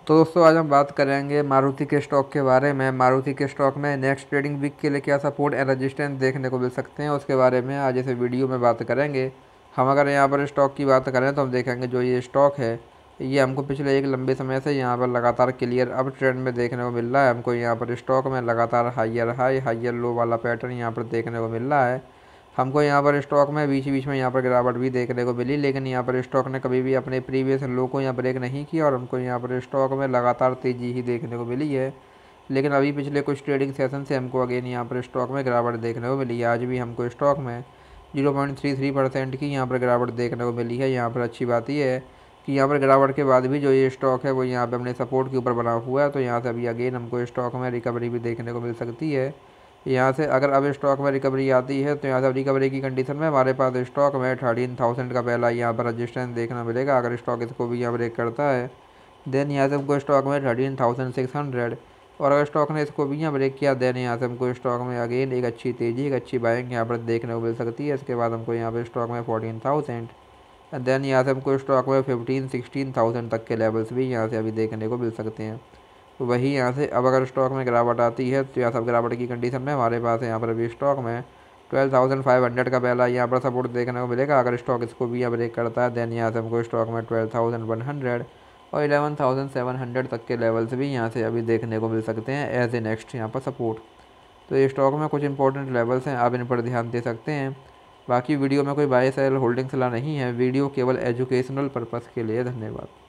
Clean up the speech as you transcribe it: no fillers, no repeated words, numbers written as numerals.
तो दोस्तों आज हम बात करेंगे मारुति के स्टॉक के बारे में। मारुति के स्टॉक में नेक्स्ट ट्रेडिंग वीक के लिए क्या सपोर्ट एंड रेजिस्टेंस देखने को मिल सकते हैं, उसके बारे में आज इस वीडियो में बात करेंगे। हम अगर यहाँ पर स्टॉक की बात करें तो हम देखेंगे जो ये स्टॉक है ये हमको पिछले एक लंबे समय से यहाँ पर लगातार क्लियर अप ट्रेंड में देखने को मिल रहा है। हमको यहाँ पर स्टॉक में लगातार हाइयर हाई हाइयर लो वाला पैटर्न यहाँ पर देखने को मिल रहा है। हमको यहाँ पर स्टॉक में बीच बीच में यहाँ पर गिरावट भी देखने को मिली, लेकिन यहाँ पर स्टॉक ने कभी भी अपने प्रीवियस लो को यहाँ ब्रेक नहीं किया और हमको यहाँ पर स्टॉक में लगातार तेज़ी ही देखने को मिली है। लेकिन अभी पिछले कुछ ट्रेडिंग सेशन से हमको अगेन यहाँ पर स्टॉक में गिरावट देखने को मिली है। आज भी हमको स्टॉक में 0.33% की यहाँ पर गिरावट देखने को मिली है। यहाँ पर अच्छी बात यह है कि यहाँ पर गिरावट के बाद भी जो ये स्टॉक है वो यहाँ पर अपने सपोर्ट के ऊपर बना हुआ है, तो यहाँ से अभी अगेन हमको स्टॉक में रिकवरी भी देखने को मिल सकती है। यहाँ से अगर अब स्टॉक में रिकवरी आती है तो यहाँ से रिकवरी की कंडीशन में हमारे पास स्टॉक में 13,000 का पहला यहाँ पर रजिस्टेंस देखना मिलेगा। अगर स्टॉक इसको भी यहाँ ब्रेक करता है देन यहाँ से हमको स्टॉक में 13,600, और अगर स्टॉक ने इसको भी यहाँ ब्रेक किया देन यहाँ से हमको स्टॉक में अगेन एक अच्छी तेज़ी एक अच्छी बाइंग यहाँ पर देखने को मिल सकती है। इसके बाद हमको यहाँ पर स्टॉक में 14,000 एंड देन यहाँ से हमको स्टॉक में 15-16,000 तक के लेवल्स भी यहाँ से अभी देखने को मिल सकते हैं। तो वही यहाँ से अब अगर स्टॉक में गिरावट आती है तो यहाँ सब गिरावट की कंडीशन में हमारे पास यहाँ पर अभी स्टॉक में 12,500 का पहला यहाँ पर सपोर्ट देखने को मिलेगा। अगर स्टॉक इसको भी यहाँ ब्रेक करता है देन यहाँ से हमको स्टॉक में 12,100 और 11,700 तक के लेवल्स भी यहाँ से अभी देखने को मिल सकते हैं एज ए नेक्स्ट यहाँ पर सपोर्ट। तो ये स्टॉक में कुछ इंपॉर्टेंट लेवल्स हैं, आप इन पर ध्यान दे सकते हैं। बाकी वीडियो में कोई बाय सेल होल्डिंग सलाह नहीं है, वीडियो केवल एजुकेशनल पर्पज़ के लिए। धन्यवाद।